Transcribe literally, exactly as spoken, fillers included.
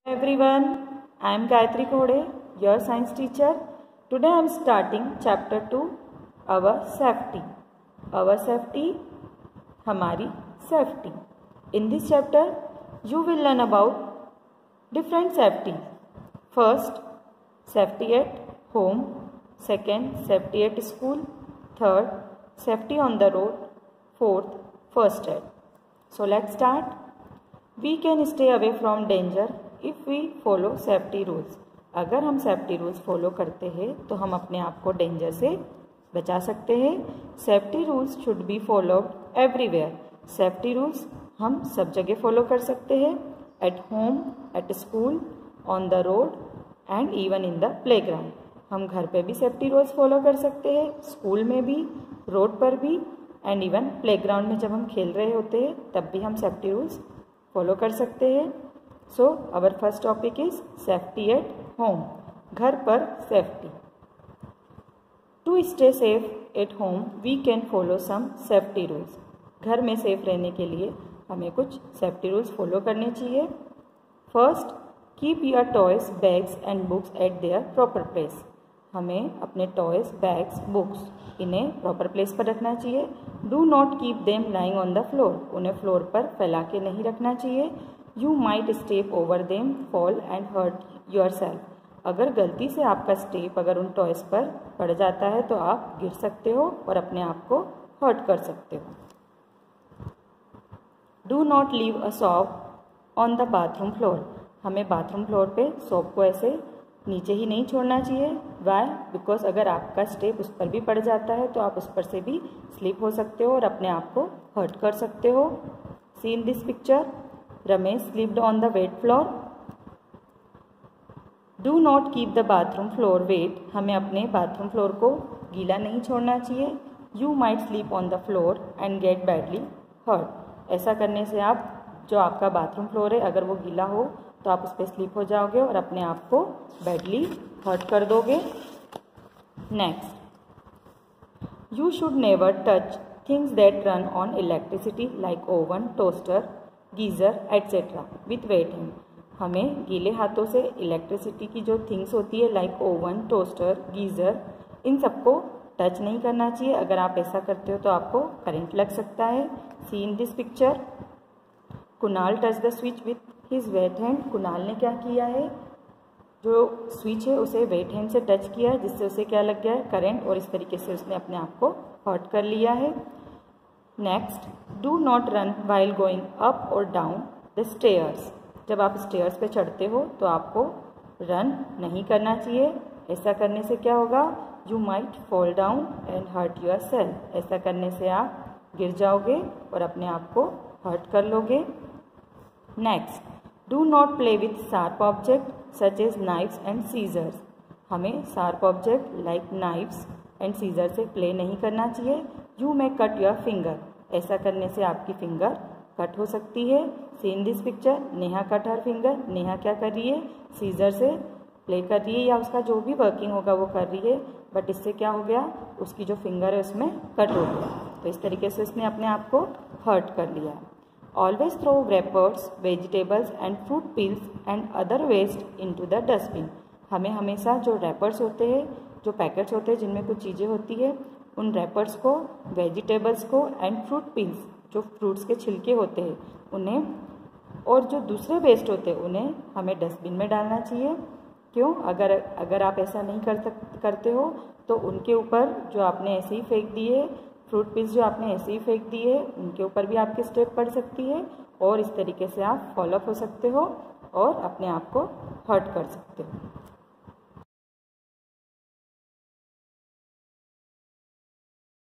Everyone, I am Gayatri Khode, your science teacher. Today I am starting chapter two, our safety. Our safety, हमारी safety. In this chapter, you will learn about different safety. First, safety at home. Second, safety at school. Third, safety on the road. Fourth, first aid. So let's start. We can stay away from danger if we follow safety rules. अगर हम safety rules follow करते हैं तो हम अपने आप को danger से बचा सकते हैं. Safety rules should be followed everywhere. Safety rules हम सब जगह फॉलो कर सकते हैं. At home, at school, on the road and even in the playground. हम घर पे भी सेफ्टी रूल्स फॉलो कर सकते हैं, स्कूल में भी, रोड पर भी एंड इवन प्लेग्राउंड में जब हम खेल रहे होते हैं तब भी हम सेफ्टी रूल्स फॉलो कर सकते हैं. So our first topic is safety at home. घर पर safety. To stay safe at home we can follow some safety rules. घर में सेफ रहने के लिए हमें कुछ सेफ्टी रूल्स फॉलो करने चाहिए. First, keep your toys, bags and books at their proper place. हमें अपने टॉयज, बैग्स, बुक्स इन्हें प्रॉपर प्लेस पर रखना चाहिए. Do not keep them lying on the floor. उन्हें फ्लोर पर फैला के नहीं रखना चाहिए. You might step over them, fall and hurt yourself. अगर गलती से आपका स्टेप अगर उन टॉयज पर पड़ जाता है तो आप गिर सकते हो और अपने आप को हर्ट कर सकते हो. Do not leave a soap on the bathroom floor. हमें बाथरूम फ्लोर पे सॉप को ऐसे नीचे ही नहीं छोड़ना चाहिए. वाई? बिकॉज अगर आपका स्टेप उस पर भी पड़ जाता है तो आप उस पर से भी स्लिप हो सकते हो और अपने आप को हर्ट कर सकते हो. See in this picture, Ramesh slipped on the wet floor. Do not keep the bathroom floor wet. हमें अपने बाथरूम फ्लोर को गीला नहीं छोड़ना चाहिए. You might slip on the floor and get badly hurt. ऐसा करने से आप जो आपका बाथरूम फ्लोर है अगर वो गीला हो तो आप उस पर स्लीप हो जाओगे और अपने आप को बैडली हर्ट कर दोगे. Next, you should never touch things that run on electricity like oven, toaster, geyser etcetera with wet hand. हमें गीले हाथों से इलेक्ट्रिसिटी की जो थिंग्स होती है लाइक ओवन, टोस्टर, गीज़र, इन सबको टच नहीं करना चाहिए. अगर आप ऐसा करते हो तो आपको करंट लग सकता है. See in this picture, Kunal touch the switch with his wet hand. Kunal ने क्या किया है, जो स्विच है उसे वेट हैंड से टच किया है जिससे उसे क्या लग गया है, करंट, और इस तरीके से उसने अपने आप को हर्ट कर लिया है. Next, do not run while going up और डाउन द स्टेयर्स. जब आप स्टेयर्स पे चढ़ते हो तो आपको रन नहीं करना चाहिए. ऐसा करने से क्या होगा, you might fall down and hurt yourself. ऐसा करने से आप गिर जाओगे और अपने आप को हर्ट कर लोगे. Next, do not play with sharp object such as knives and scissors. हमें sharp object like knives and scissor से प्ले नहीं करना चाहिए. You may cut your finger. ऐसा करने से आपकी फिंगर कट हो सकती है. See in this picture, Neha cut her finger. Neha क्या कर रही है, सीजर से प्ले कर रही है या उसका जो भी वर्किंग होगा वो कर रही है, बट इससे क्या हो गया, उसकी जो फिंगर है उसमें कट हो गया. तो इस तरीके से उसने अपने आप को हर्ट कर लिया. Always throw wrappers, vegetables and fruit peels and other waste into the dustbin. हमें हमेशा जो रैपर्स होते हैं, जो पैकेट्स होते हैं जिनमें कुछ चीज़ें होती है, उन रैपर्स को, वेजिटेबल्स को एंड फ्रूट पील्स, जो फ्रूट्स के छिलके होते हैं उन्हें, और जो दूसरे वेस्ट होते हैं उन्हें हमें डस्टबिन में डालना चाहिए. क्यों? अगर अगर आप ऐसा नहीं कर सक करते हो तो उनके ऊपर जो आपने ऐसे ही फेंक दिए, फ्रूट पीस जो आपने ऐसे ही फेंक दिए, उनके ऊपर भी आपकी स्टेप पड़ सकती है और इस तरीके से आप फॉलो अप हो सकते हो और अपने आप को हर्ट कर सकते हो.